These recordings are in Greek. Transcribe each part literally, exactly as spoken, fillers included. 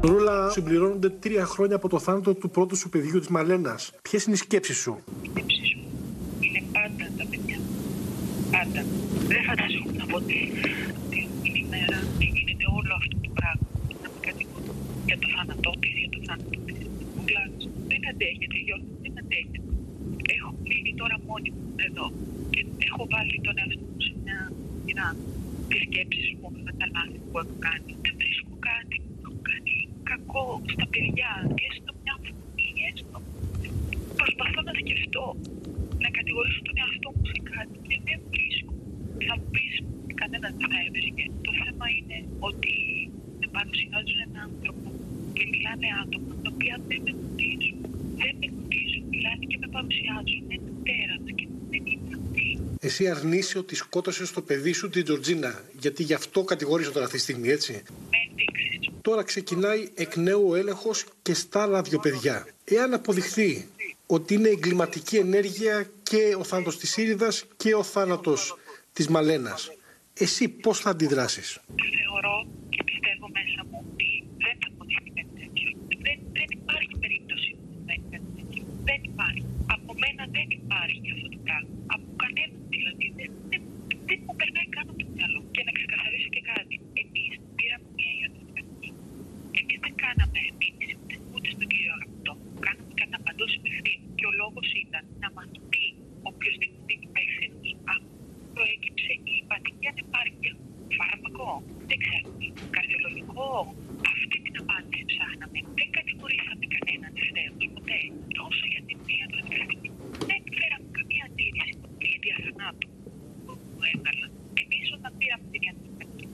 Ρούλα, συμπληρώνονται τρία χρόνια από το θάνατο του πρώτου σου παιδιού, της Μαλένας. Ποιες είναι οι σκέψεις σου? Οι σκέψεις μου είναι πάντα τα παιδιά. Πάντα. Δεν φανταζόμουν από την ημέρα που γίνεται όλο αυτό το πράγμα. Να με κατηγορούν για το θάνατό της, για το θάνατο της. Δεν αντέχεται, Γιώργο, δεν αντέχεται. Έχω μείνει τώρα μόνη μου εδώ και έχω βάλει τον εαυτό μου σε μια σειρά. Τις σκέψεις μου, με τα λάθη που έχω κάνει. Δεν βρίσκω κάτι. Έχω κάνει κακό στα παιδιά. Έστω μια φωνή, έστω. Προσπαθώ να σκεφτώ, να κατηγορήσω τον εαυτό μου σε κάτι και δεν βρίσκω. Θα μου πεις, κανένας δεν θα έβρισκε. Το θέμα είναι ότι με παρουσιάζουν έναν άνθρωπο και μιλάνε άτομα τα οποία δεν με γνωρίζουν. Δεν με γνωρίζουν. Μιλάνε και με παρουσιάζουν. Είναι τέρατα και δεν είναι αυτοί. Εσύ αρνείσαι ότι σκότωσες το παιδί σου, την Τζορτζίνα, γιατί γι' αυτό κατηγορείσαι τώρα αυτή τη στιγμή, έτσι. Με ενδείξεις. Τώρα ξεκινάει εκ νέου ο έλεγχος και στα άλλα δύο παιδιά. Εάν αποδειχθεί ότι είναι εγκληματική ενέργεια και ο θάνατος της Ήριδας και ο θάνατος της Μαλένας, εσύ πώς θα αντιδράσεις? Θεωρώ και πιστεύω μέσα μου ότι δεν θα αποδειχθεί κάτι τέτοιο. Δεν, δεν υπάρχει περίπτωση να είναι κάτι τέτοιο. Δεν υπάρχει. Από μένα δεν υπάρχει αυτό το πράγμα. Από κανέναν δηλαδή. Δεν, δεν, δεν μου περνάει καν από το μυαλό. Και να ξεκαθαρίσω και κάτι. Εμείς πήραμε μια ιατρική. Εμείς δεν κάναμε μήνυση ούτε στον κύριο Αγαπητό. Κάναμε κατά παντός ευθύνη. Και ο λόγος ήταν να μας πει οποιοσδήποτε είναι υπεύθυνος. Αν προέκυψε η υπατική ανεπάρκεια, φάρμακο, δεν ξέρω, καρδιολογικό, αυτή την απάντηση ψάχναμε. Δεν κατηγορήσαμε κανέναν ευθέως ποτέ. Όσο για την ιατροδικαστική, δεν φέραμε καμία αντίρρηση για αιτία θανάτου που έβγαλαν. Εμείς όταν πήραμε την ιατροδικαστική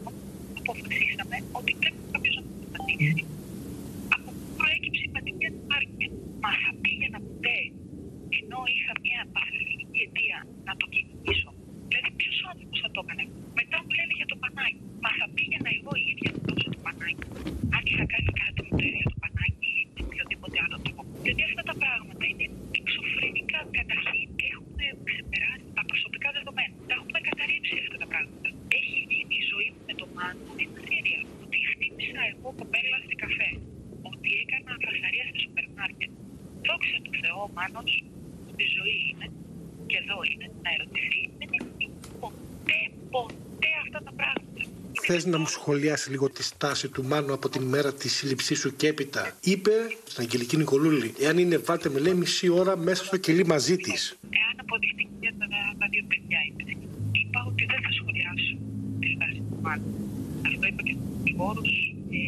αποφασίσαμε ότι πρέπει κάποιος να το πατήσει. Από πού προέκυψε η υπατική ανεπάρκεια? Μας θα πήγαινα ποτέ, ενώ είχα μια παθολογική αιτία, να το κυνηγήσω? Δηλαδή, ποιος άνθρωπος θα το έκανε? Μετά μου λένε για το πανάκι. Μα θα πήγαινα εγώ η ίδια να δώσω το πανάκι. Αν είχα κάνει κάτι με το ίδιο το πανάκι ή με οποιοδήποτε άλλο τρόπο. Γιατί αυτά τα πράγματα είναι εξωφρενικά. Καταρχήν έχουν ξεπεράσει τα προσωπικά δεδομένα. Τα έχουμε καταρρύψει αυτά τα πράγματα. Έχει γίνει η ζωή μου με το Μάνο ένα θηρία. Ότι χτύπησα εγώ κοπέλα στη καφέ. Ότι έκανα φασαρία στο σούπερ μάρκετ. Δόξα τω Θεώ, ο Μάνος στη ζωή είναι και εδώ είναι να ερωτηθεί. Δεν έχει ποτέ, ποτέ αυτά τα πράγματα. Θες να μου σχολιάσει λίγο τη στάση του Μάνου από την ημέρα της σύλληψής σου και έπειτα? Είπε στην Αγγελική Νικολούλη, εάν είναι βάλτε με λέει μισή ώρα μέσα στο κελί μαζί της. Εάν αποδειχτεί για τα, τα δύο παιδιά, είπε, είπα ότι δεν θα σχολιάσω τη στάση του Μάνου. Αυτό είπα και στους δικηγόρους. Ε,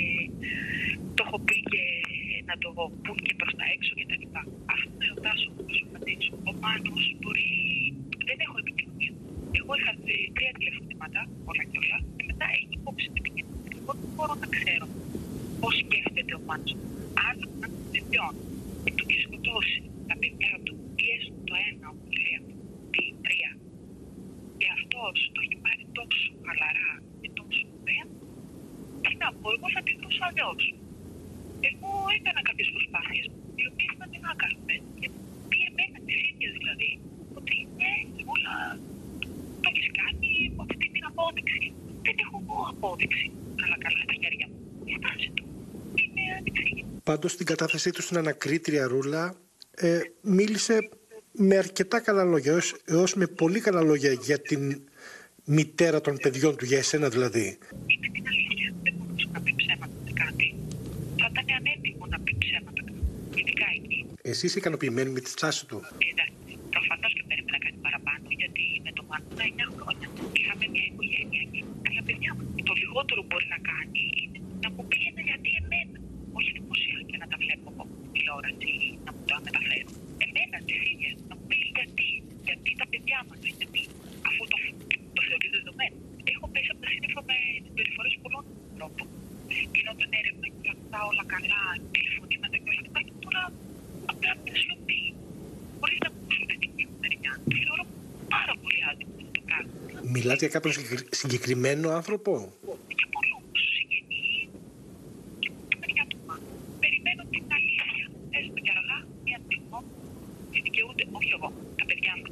το έχω πει και να το πούν και προς τα έξω και τα λοιπά. Αυτό είναι ο Τάσος που θα σου απαντήσω. Ο Μάνος μπορεί... Δεν έχω επικοινωνία. Εγώ είχα τρία τηλεφωνήματα, όλα και όλα, και μετά έχει υπόψη την επικοινωνία. Εγώ δεν μπορώ να ξέρω πώς σκέφτεται ο Μάνος. Αν των παιδιών του και σκοτώσει τα παιδιά του, ή έστω το ένα, ο τρία, ή τρία, και αυτός το έχει πάρει τόσο χαλαρά και τόσο ωραία, τι να πω, εγώ θα τη δώσω αλλιώς. Εγώ έκανα κάποιες προσπάθειες, οι οποίες ήταν άκαρπες, και πήγε εμένα τις ίδιες δηλαδή, ότι ναι, όλα το έχεις κάνει από αυτή την απόδειξη. Δεν έχω εγώ απόδειξη. Καλά καλά στα χέρια μου. Η στάση του είναι ανεξήγητη. Πάντως στην κατάθεσή του στην ανακρίτρια Ρούλα ε, μίλησε με αρκετά καλά λόγια, έως, έως με πολύ καλά λόγια για την μητέρα των παιδιών του, για εσένα δηλαδή. Είναι την αλήθεια. Δεν μπορούσα να πει ψέματα σε κάτι. Θα ήταν ανέτοιμο να πει ψέματα. Ειδικά εκεί. Εσύ είσαι ικανοποιημένη με τη στάση του? Εντάξει, προφανώς και περίμενα κάτι παραπάνω, γιατί με το Μάνο τα εννιά χρόνια είχαμε μια οικογένεια και καλά παιδιά μου. Το λιγότερο που μπορεί να κάνει είναι να μου πήγαινε γιατί εμένα. Όχι δημοσία και να τα βλέπω από τηλεόραση ή να μου τα μεταφέρω. Εμένα τις ίδιες. Να μου πει γιατί. Γιατί τα παιδιά μας. Γιατί αφού το, το θεωρεί δεδομένο. Έχω πέσει από τα σύννεφα με συμπεριφορές πολλών ανθρώπων. Γινόταν έρευνα και όλα αυτά, όλα καλά, τηλεφωνήματα και όλα αυτά. Και τώρα απλά μια σιωπή. Χωρίς να ακούσουμε την μεριά. Το θεωρώ πάρα πολύ άδικο αυτό το πράγμα. Μιλάτε για κάποιον συγκεκριμένο άνθρωπο? Για πολλούς συγγενείς και από τη μεριά του Μάνου. Περιμένω την αλήθεια. Έστω και αργά, μια στιγμή, και δικαιούνται όχι εγώ, τα παιδιά μας.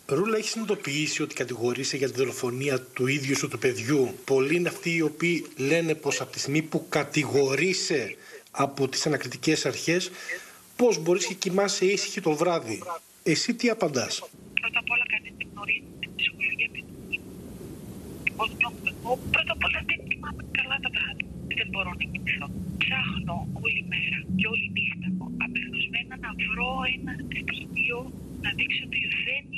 Ρούλα, έχει συνειδητοποιήσει ότι κατηγορείσαι για τη δολοφονία του ίδιου σου του παιδιού? Πολλοί είναι αυτοί οι οποίοι λένε πως από τη στιγμή που κατηγορείσαι από τις ανακριτικές αρχές, πώς μπορείς και κοιμάσαι ήσυχη το βράδυ. Εσύ τι απαντάς? Πρώτα απ' όλα κανείς δεν γνωρίζει την ψυχολογία της. Πώς νιώθω εγώ, πρώτα απ' όλα δεν κοιμάμαι καλά τα βράδια. Δεν μπορώ να κοιμηθώ. Ψάχνω όλη μέρα και όλη νύχτα απεγνωσμένα να βρω ένα στοιχείο να δείξει ότι δεν